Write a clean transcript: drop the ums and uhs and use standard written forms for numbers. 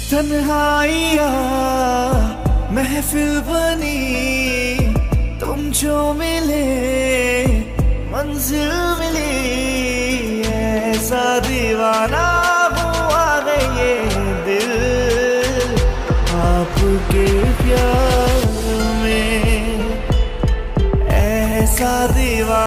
तन्हाइयाँ महफिल बनी, तुम जो मिले मंजिल मिली। ऐसा दीवाना हुआ है ये दिल आपके प्यार